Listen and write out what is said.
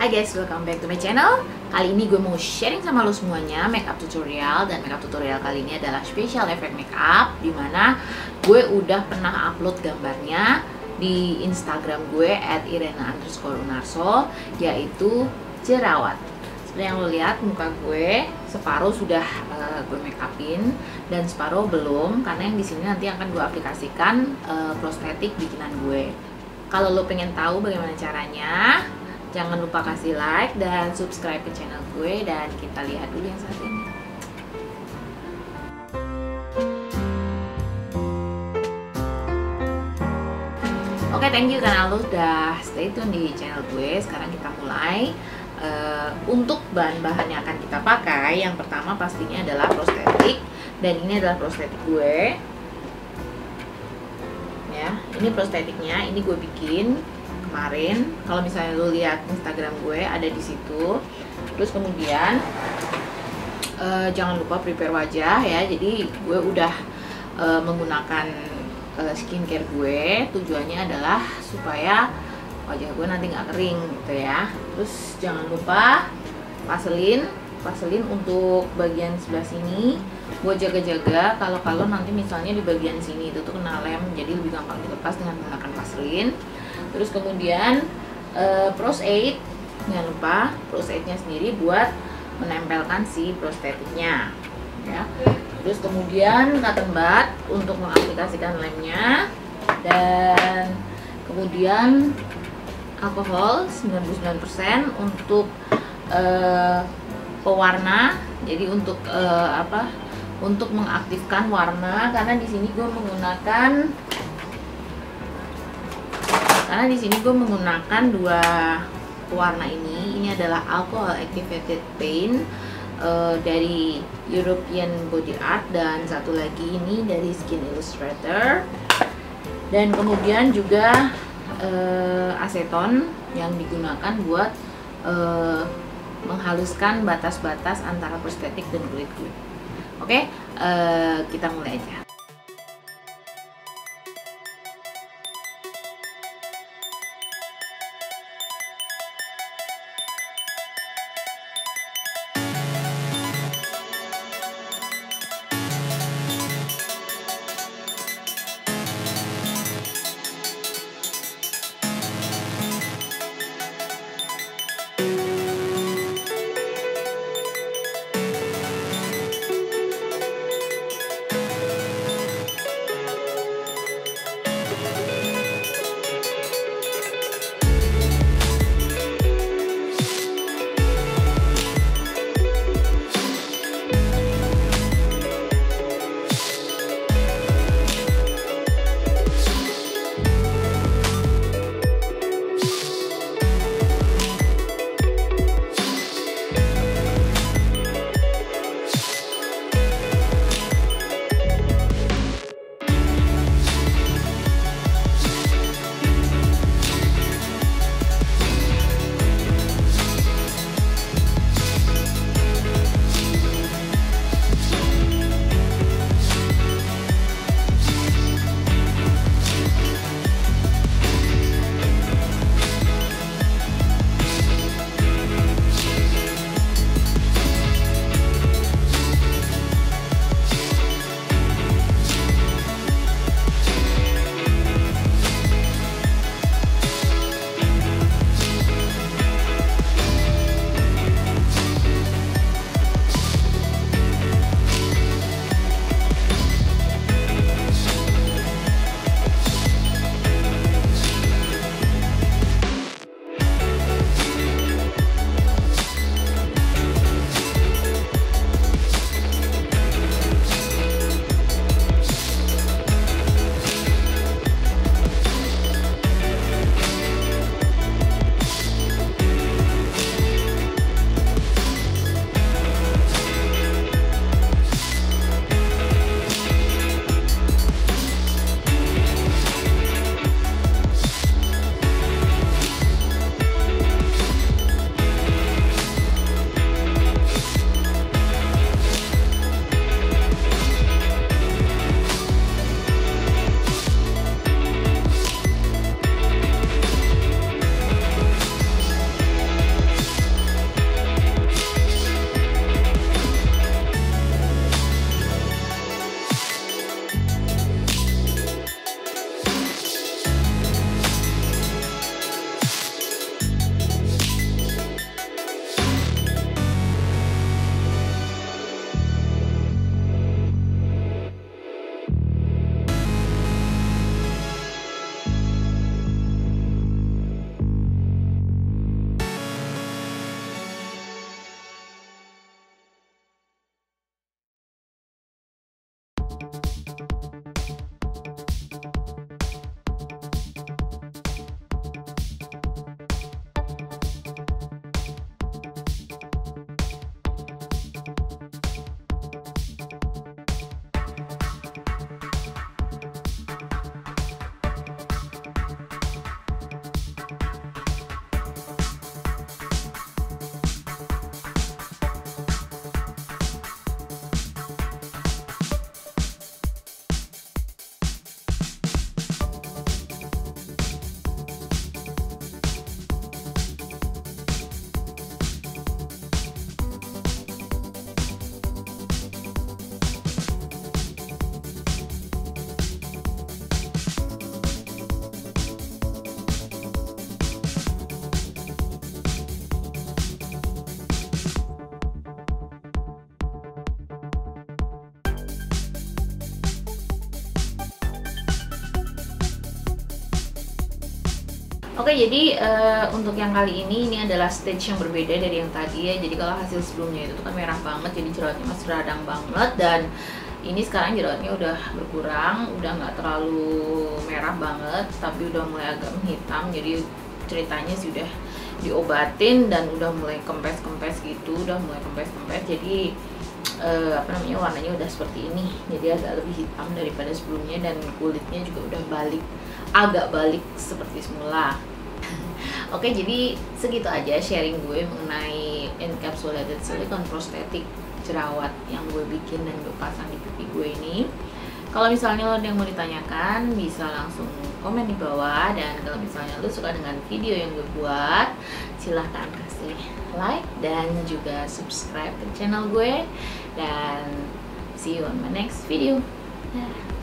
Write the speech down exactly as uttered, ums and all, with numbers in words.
Hai guys, welcome back to my channel. Kali ini gue mau sharing sama lo semuanya makeup tutorial. Dan makeup tutorial kali ini adalah special effect makeup, dimana gue udah pernah upload gambarnya di Instagram gue at irena underscore unarso, yaitu jerawat. Seperti yang lo lihat, muka gue separuh sudah uh, gue make upin dan separuh belum, karena yang di sini nanti akan gue aplikasikan uh, prostetik bikinan gue. Kalau lo pengen tahu bagaimana caranya, jangan lupa kasih like dan subscribe ke channel gue, dan kita lihat dulu yang satu ini. Oke, thank you karena lo udah stay tune di channel gue. Sekarang kita mulai. Uh, untuk bahan-bahan yang akan kita pakai, yang pertama pastinya adalah prostetik, dan ini adalah prostetik gue. Ya, ini prostetiknya, ini gue bikin kemarin. Kalau misalnya lo lihat Instagram gue ada di situ. Terus kemudian uh, jangan lupa prepare wajah ya. Jadi gue udah uh, menggunakan uh, skincare gue. Tujuannya adalah supaya wajah gue nanti nggak kering gitu ya. Terus jangan lupa vaselin. Vaselin untuk bagian sebelah sini. Gue jaga-jaga kalau-kalau nanti misalnya di bagian sini itu tuh kena lem, jadi lebih gampang dilepas dengan menggunakan vaselin. Terus kemudian uh, Pros eight, jangan lupa Pros eight-nya sendiri buat menempelkan si prostetiknya ya. Terus kemudian cotton bud untuk mengaplikasikan lemnya, dan kemudian alkohol sembilan puluh sembilan persen untuk uh, pewarna. Jadi untuk uh, apa? Untuk mengaktifkan warna, karena di sini gue menggunakan Karena di sini gue menggunakan dua pewarna ini. Ini adalah alcohol activated paint uh, dari European Body Art, dan satu lagi ini dari Skin Illustrator. Dan kemudian juga uh, aseton yang digunakan buat uh, menghaluskan batas-batas antara prostetik dan kulit gue. Oke, uh, kita mulai aja. Oke, jadi uh, untuk yang kali ini ini adalah stage yang berbeda dari yang tadi ya. Jadi kalau hasil sebelumnya itu tuh kan merah banget, jadi jerawatnya masih radang banget, dan ini sekarang jerawatnya udah berkurang, udah nggak terlalu merah banget, tapi udah mulai agak menghitam. Jadi ceritanya sudah diobatin dan udah mulai kempes-kempes gitu, udah mulai kempes-kempes. Jadi uh, apa namanya, warnanya udah seperti ini. Jadi agak lebih hitam daripada sebelumnya, dan kulitnya juga udah balik, agak balik seperti semula. Oke, jadi segitu aja sharing gue mengenai encapsulated silicone prosthetic jerawat yang gue bikin dan gue pasang di pipi gue ini. Kalau misalnya lo ada yang mau ditanyakan, bisa langsung komen di bawah. Dan kalau misalnya lo suka dengan video yang gue buat, silahkan kasih like dan juga subscribe ke channel gue. Dan see you on my next video. Dah.